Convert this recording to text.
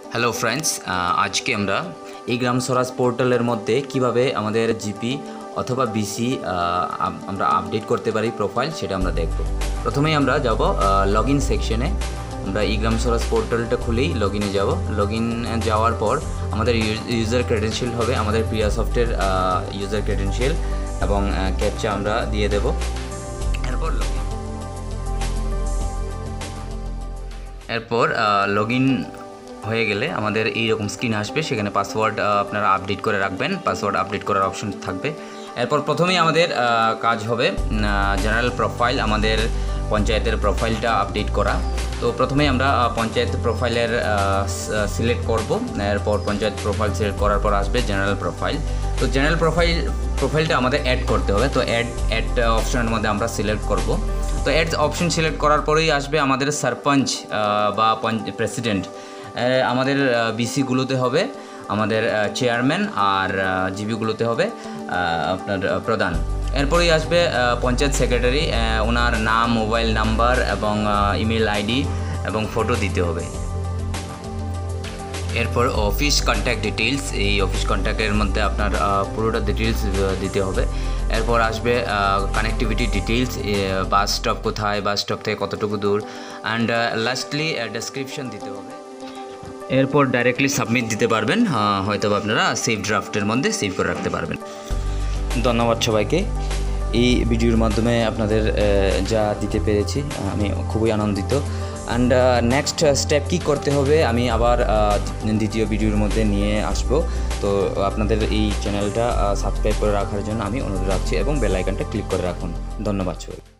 Hello friends, আজকে আমরা এই গ্রাম স্বরাজ পোর্টালের মধ্যে কিভাবে আমাদের জিপি অথবা বিসি আমরা আপডেট করতে পারি প্রোফাইল, সেটা আমরা দেখব। প্রথমেই আমরা যাব লগ ইন সেকশনে। আমরা এই গ্রাম স্বরাজ পোর্টালটা খুলেই লগ ইনে যাব। লগ ইন যাওয়ার পর আমাদের ইউজার ক্রেডেনশিয়াল হবে আমাদের প্রিয়াসফটের ইউজার ক্রেডেনশিয়াল এবং ক্যাপচা আমরা দিয়ে দেব। এরপর লগ ইন হয়ে গেলে আমাদের এইরকম স্ক্রিন আসবে, সেখানে পাসওয়ার্ড আপনারা আপডেট করে রাখবেন। পাসওয়ার্ড আপডেট করার অপশন থাকবে। এরপর প্রথমেই আমাদের কাজ হবে জেনারেল প্রোফাইল, আমাদের পঞ্চায়েতের প্রোফাইলটা আপডেট করা। তো প্রথমেই আমরা পঞ্চায়েত প্রোফাইলের সিলেক্ট করব। এরপর পঞ্চায়েত প্রোফাইল সিলেক্ট করার পর আসবে জেনারেল প্রোফাইল। তো জেনারেল প্রোফাইলটা আমাদের অ্যাড করতে হবে। তো অ্যাড অপশনের মধ্যে আমরা সিলেক্ট করব। তো অ্যাড অপশন সিলেক্ট করার পরেই আসবে আমাদের সারপঞ্চ বা প্রেসিডেন্ট। আমাদের বিসিগুলোতে হবে আমাদের চেয়ারম্যান, আর জিবিগুলোতে হবে আপনার প্রধান। এরপরেই আসবে পঞ্চায়েত সেক্রেটারি, ওনার নাম, মোবাইল নাম্বার এবং ইমেল আইডি এবং ফটো দিতে হবে। এরপর অফিস কন্ট্যাক্ট ডিটেইলস, এই অফিস কন্ট্যাক্টের মধ্যে আপনার পুরোটা ডিটেইলস দিতে হবে। এরপর আসবে কানেক্টিভিটি ডিটেইলস, বাস স্টপ কোথায়, বাস স্টপ থেকে কতটুকু দূর, অ্যান্ড লাস্টলি ডেসক্রিপশন দিতে হবে। এরপর ডাইরেক্টলি সাবমিট দিতে পারবেন, হয়তো আপনারা সেভ ড্রাফটের মধ্যে সেভ করে রাখতে পারবেন। ধন্যবাদ সবাইকে। এই ভিডিওর মাধ্যমে আপনাদের যা দিতে পেরেছি আমি খুবই আনন্দিত। অ্যান্ড নেক্সট স্টেপ কী করতে হবে আমি আবার দ্বিতীয় ভিডিওর মধ্যে নিয়ে আসব। তো আপনাদের এই চ্যানেলটা সাবস্ক্রাইব করে রাখার জন্য আমি অনুরোধ রাখছি এবং বেল আইকনটা ক্লিক করে রাখুন। ধন্যবাদ সবাই।